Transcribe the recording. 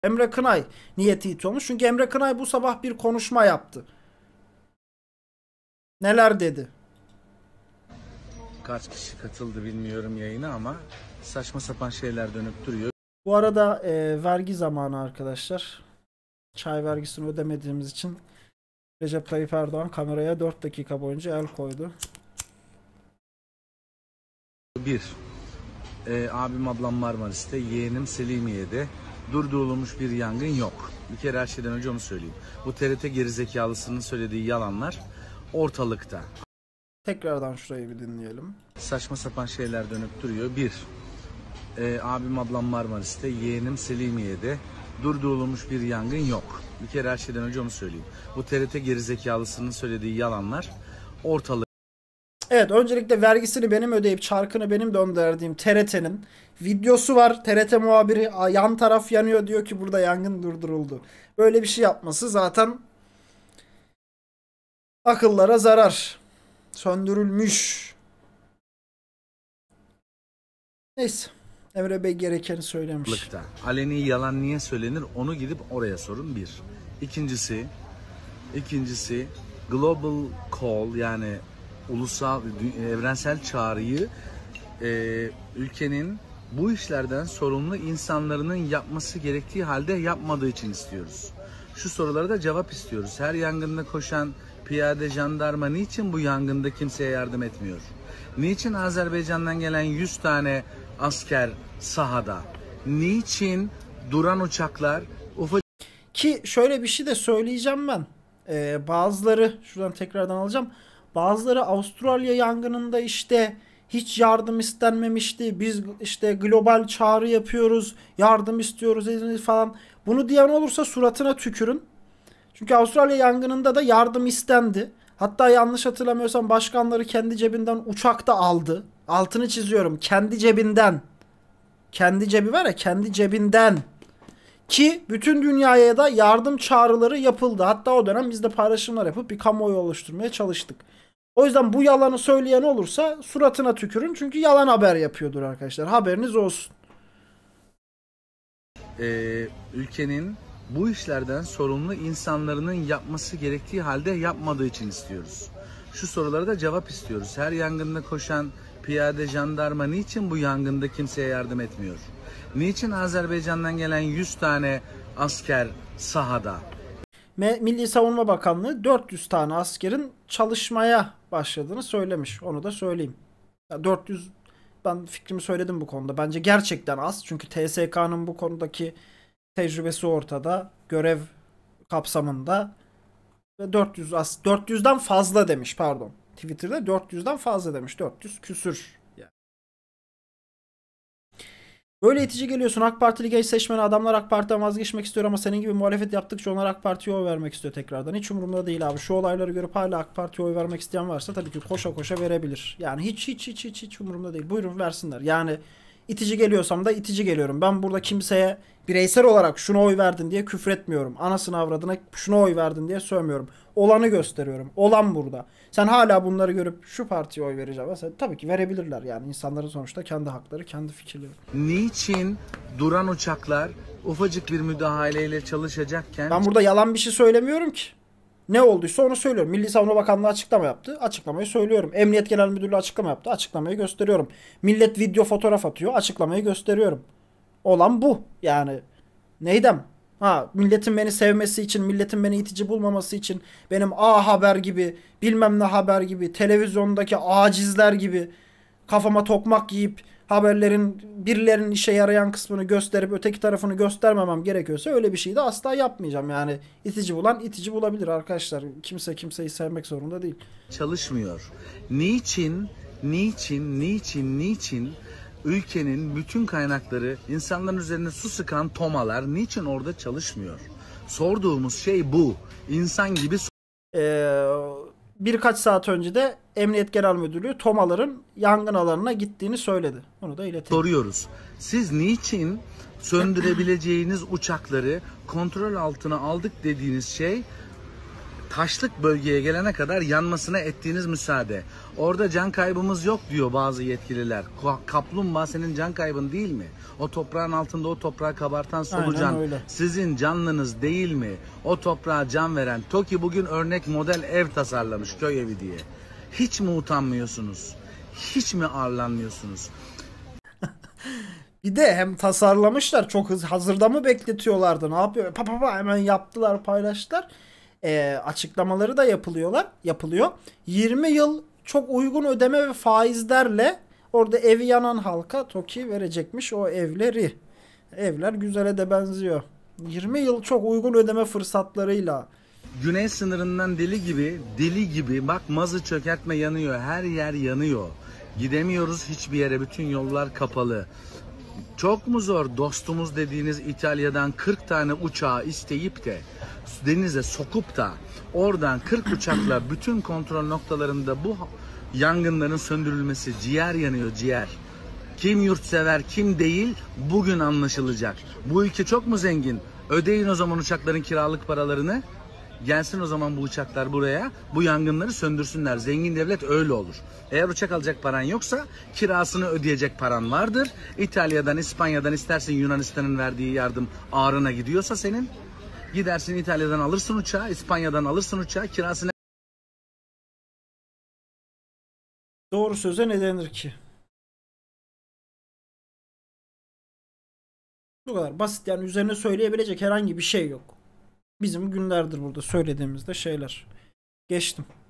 Emre Kınay niye tweet olmuş? Çünkü Emre Kınay bu sabah bir konuşma yaptı. Neler dedi? Kaç kişi katıldı bilmiyorum yayına ama saçma sapan şeyler dönüp duruyor. Bu arada vergi zamanı arkadaşlar. Çay vergisini ödemediğimiz için Recep Tayyip Erdoğan kameraya 4 dakika boyunca el koydu. Bir, abim ablam Marmaris'te, yeğenim Selimiye'de. Durdurulmuş bir yangın yok. Bir kere her şeyden önce onu söyleyeyim. Bu TRT gerizekalısının söylediği yalanlar ortalıkta. Tekrardan şurayı bir dinleyelim. Saçma sapan şeyler dönüp duruyor. Bir, abim ablam Marmaris'te, yeğenim Selimiye'de. Durdurulmuş bir yangın yok. Bir kere her şeyden önce onu söyleyeyim. Bu TRT gerizekalısının söylediği yalanlar ortalıkta. Evet, öncelikle vergisini benim ödeyip çarkını benim döndürdüğüm TRT'nin videosu var. TRT muhabiri yan taraf yanıyor, diyor ki burada yangın durduruldu. Böyle bir şey yapması zaten akıllara zarar. Söndürülmüş. Neyse. Emre Bey gerekeni söylemiş. Aleni yalan niye söylenir onu gidip oraya sorun bir. İkincisi global call, yani ulusal evrensel çağrıyı ülkenin bu işlerden sorumlu insanların yapması gerektiği halde yapmadığı için istiyoruz. Şu sorulara da cevap istiyoruz. Her yangında koşan piyade, jandarma niçin bu yangında kimseye yardım etmiyor? Niçin Azerbaycan'dan gelen 100 tane asker sahada? Niçin duran uçaklar Ki şöyle bir şey de söyleyeceğim ben. Bazıları, şuradan tekrardan alacağım. Bazıları Avustralya yangınında işte hiç yardım istenmemişti. Biz işte global çağrı yapıyoruz, yardım istiyoruz falan. Bunu diyen olursa suratına tükürün. Çünkü Avustralya yangınında da yardım istendi. Hatta yanlış hatırlamıyorsam başkanları kendi cebinden uçakta aldı. Altını çiziyorum. Kendi cebinden. Kendi cebi var ya, kendi cebinden. Ki bütün dünyaya da yardım çağrıları yapıldı. Hatta o dönem biz de paylaşımlar yapıp bir kamuoyu oluşturmaya çalıştık. O yüzden bu yalanı söyleyen olursa suratına tükürün. Çünkü yalan haber yapıyordur arkadaşlar. Haberiniz olsun. Ülkenin bu işlerden sorumlu insanların yapması gerektiği halde yapmadığı için istiyoruz. Şu sorulara da cevap istiyoruz. Her yangında koşan piyade, jandarma niçin bu yangında kimseye yardım etmiyor? Niçin Azerbaycan'dan gelen 100 tane asker sahada? Milli Savunma Bakanlığı 400 tane askerin çalışmaya başladığını söylemiş. Onu da söyleyeyim. Ya 400, ben fikrimi söyledim bu konuda. Bence gerçekten az. Çünkü TSK'nın bu konudaki tecrübesi ortada. Görev kapsamında. Ve 400'den fazla demiş, pardon. Twitter'da 400'den fazla demiş. 400 küsür. Böyle itici geliyorsun. AK Partili genç seçmeni adamlar AK Parti'den vazgeçmek istiyor ama senin gibi muhalefet yaptıkça onlar AK Parti'ye oy vermek istiyor tekrardan. Hiç umurumda değil abi. Şu olayları görüp hala AK Parti'ye oy vermek isteyen varsa tabii ki koşa koşa verebilir. Yani hiç umurumda değil. Buyurun versinler. Yani itici geliyorsam da itici geliyorum. Ben burada kimseye bireysel olarak şuna oy verdin diye küfür etmiyorum. Anasını avradına şuna oy verdin diye sövmüyorum. Olanı gösteriyorum. Olan burada. Sen hala bunları görüp şu partiye oy vereceğim. Mesela tabii ki verebilirler. Yani insanların sonuçta kendi hakları, kendi fikirleri. Niçin duran uçaklar ufacık bir müdahaleyle çalışacakken... Ben burada yalan bir şey söylemiyorum ki. Ne olduysa onu söylüyorum. Milli Savunma Bakanlığı açıklama yaptı. Açıklamayı söylüyorum. Emniyet Genel Müdürlüğü açıklama yaptı. Açıklamayı gösteriyorum. Millet video fotoğraf atıyor. Açıklamayı gösteriyorum. Olan bu. Yani neydem? Milletin beni sevmesi için, milletin beni itici bulmaması için benim A Haber gibi, bilmem ne haber gibi, televizyondaki acizler gibi kafama tokmak giyip haberlerin birilerinin işe yarayan kısmını gösterip öteki tarafını göstermemem gerekiyorsa öyle bir şey de asla yapmayacağım. Yani itici bulan itici bulabilir arkadaşlar. Kimse kimseyi sevmek zorunda değil. Çalışmıyor. Niçin ülkenin bütün kaynakları, insanların üzerine su sıkan tomalar niçin orada çalışmıyor? Sorduğumuz şey bu. İnsan gibi birkaç saat önce de Emniyet Genel Müdürlüğü tomaların yangın alanına gittiğini söyledi. Onu da iletelim. Soruyoruz. Siz niçin söndürebileceğiniz uçakları kontrol altına aldık dediğiniz şey taşlık bölgeye gelene kadar yanmasına ettiğiniz müsaade. Orada can kaybımız yok diyor bazı yetkililer. Kaplumbağa senin can kaybın değil mi? O toprağın altında o toprağı kabartan solucan sizin canlınız değil mi? O toprağa can veren. TOKİ bugün örnek model ev tasarlamış, köy evi diye. Hiç mi utanmıyorsunuz? Hiç mi arlanmıyorsunuz? Bir de hem tasarlamışlar, çok hazırda mı bekletiyorlardı, ne yapıyor? Hemen yaptılar, paylaştılar. Açıklamaları da yapılıyor. 20 yıl çok uygun ödeme ve faizlerle orada evi yanan halka TOKİ verecekmiş o evleri. Evler güzele de benziyor. 20 yıl çok uygun ödeme fırsatlarıyla. Güney sınırından deli gibi bak, Mazı çökertme yanıyor, her yer yanıyor. Gidemiyoruz hiçbir yere, bütün yollar kapalı. Çok mu zor dostumuz dediğiniz İtalya'dan 40 tane uçağı isteyip de denize sokup da oradan 40 uçakla bütün kontrol noktalarında bu yangınların söndürülmesi? Ciğer yanıyor, ciğer. Kim yurtsever kim değil bugün anlaşılacak. Bu ülke çok mu zengin? Ödeyin o zaman uçakların kiralık paralarını. Gelsin o zaman bu uçaklar buraya, bu yangınları söndürsünler. Zengin devlet öyle olur. Eğer uçak alacak paran yoksa kirasını ödeyecek paran vardır. İtalya'dan, İspanya'dan, istersen Yunanistan'ın verdiği yardım ağrına gidiyorsa senin, gidersin İtalya'dan alırsın uçağı, İspanya'dan alırsın uçağı, kirasını... Doğru söze ne denir ki? Bu kadar basit yani, üzerine söyleyebilecek herhangi bir şey yok. Bizim günlerdir burada söylediğimizde şeyler. Geçtim.